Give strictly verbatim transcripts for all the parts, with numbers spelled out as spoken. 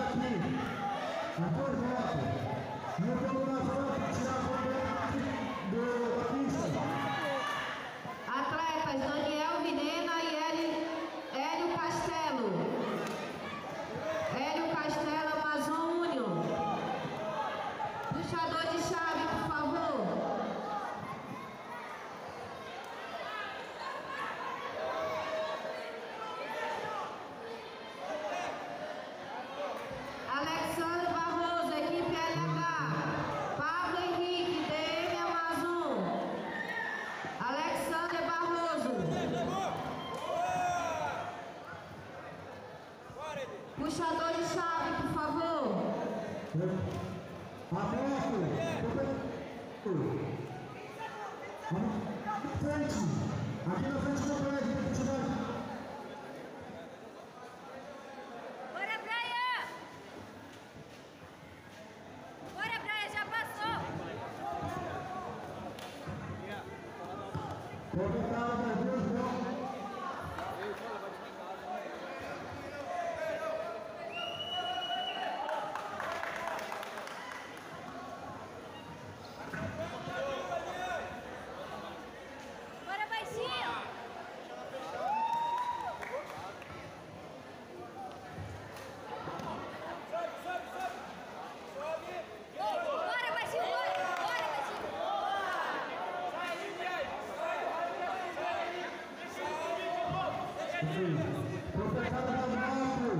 aqui. Arthur Voto. E o coordenador para tirar a bandeira da pista. Atletas Daniel Vinena e Hélio, Hélio Castelo. Hélio Castelo, Amazônio. Puxador de chave, por favor. Alexandre Barroso, equipe L H. Pablo Henrique, D M Amazon. Alexandre Barroso. Puxador de chave, por favor. Aberto. Frente. Aqui na frente do prédio, puxador. Bora, Praia! Bora, Praia, já passou! Coordenador das duas mãos. Bora, baixinho! Bora, baixinho! Bora! Bora, baixinho! Proteção da moto.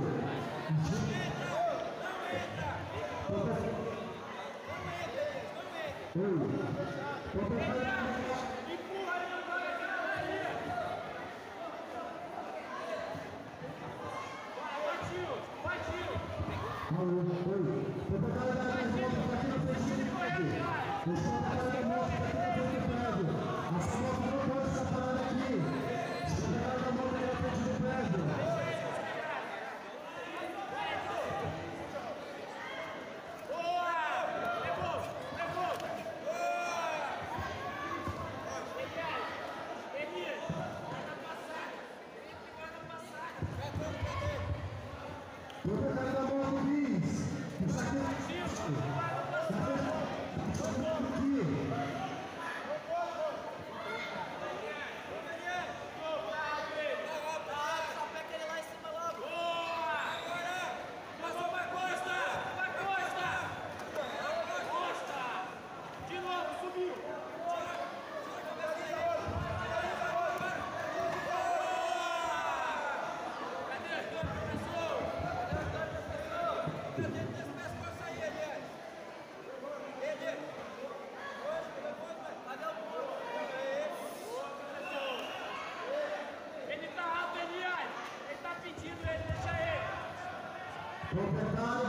Ele tá alto, Elias! Ele tá pedindo ele, deixa ele! Proprietário